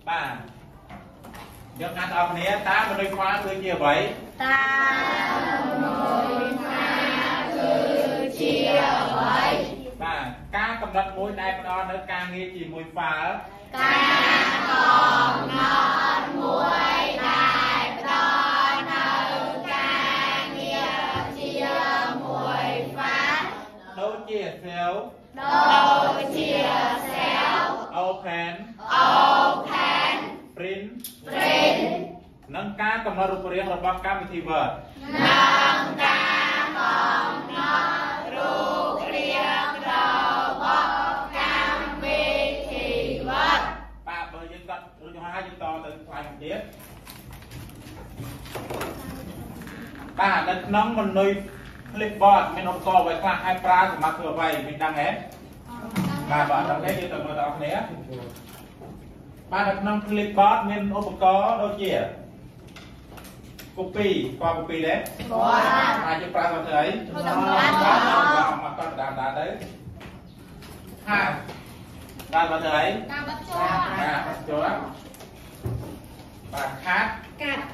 ba được ăn ông này ta mà đôi khóa cứ chia vậy ta đôi khóa cứ chia vậy ba cá cầm đất muối đây nó nữa ca nghe chỉ mùi phá cá còn ngon muối đây đó nữa ca nghe chia mùi phá đâu chia xéo open print នឹងការកំណត់រូបរាងរបស់កម្មវិធី Word នឹងការកំណត់រូបរាងរបស់កម្មវិធី Word បាទបើយើងគាត់រួចហើយយើងតទៅខ្លាំងទៀតបាទនៅក្នុងមនុយ Flipboard មានឧបករណ៍អ្វីខ្លះឲ្យប្រើសម្រាប់ធ្វើអ្វីមានដឹងទេបាទបាទដល់នេះយើងទៅមើលដល់គ្នាបាទនៅក្នុង Flipboard មានឧបករណ៍ដូចជា copy ស្គាល់ copy ទេអាចយើងប្រើមកធ្វើអីមកកត់តាមដានទៅហាបានមកធ្វើអីតាមបាត់ជាប់បាទខាត់កាត់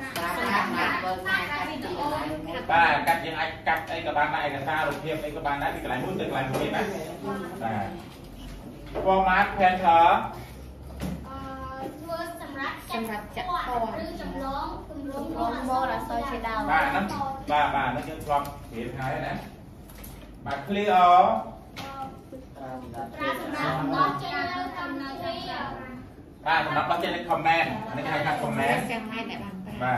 បាទកាត់យើងអាចកាត់អីក៏បានដែរឯកសាររូបភាពអីក៏បានដែរពីកន្លែងមួយទៅកន្លែងមួយទៀតណាបាទ format painter ធ្វើសម្រាប់ចាក់ពណ៌ឬចម្លងគម្រោងមរអសរជាដើមបាទហ្នឹងបាទហ្នឹងយើងធ្លាប់រៀនហើយណាបាទ clear ប្រើសម្រាប់ដោះចេញនៅកម្មវិធីបាទសម្រាប់ដោះចេញនៅ comment នេះគេហៅថា comment បាទ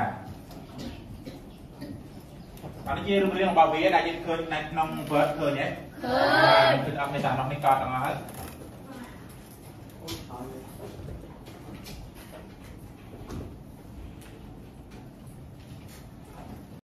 អានេះជារូបរាងរបស់វាដែលយើងឃើញនៅក្នុង Word ឃើញទេឃើញអត់មានតែនោះនេះកត់ទាំងអស់ហើយ